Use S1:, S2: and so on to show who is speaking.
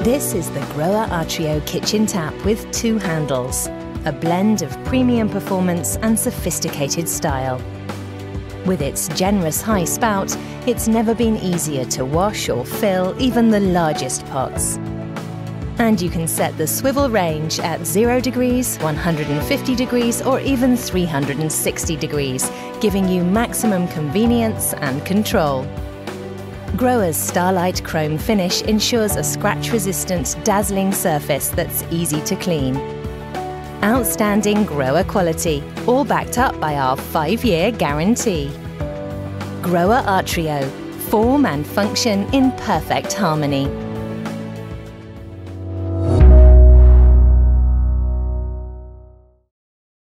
S1: This is the Grohe Artrio kitchen tap with 2 handles, a blend of premium performance and sophisticated style. With its generous high spout, it's never been easier to wash or fill even the largest pots. And you can set the swivel range at 0 degrees, 150 degrees or even 360 degrees, giving you maximum convenience and control. Grohe's Starlight Chrome finish ensures a scratch-resistant, dazzling surface that's easy to clean. Outstanding Grohe quality, all backed up by our 5-year guarantee. Grohe Artrio, form and function in perfect harmony.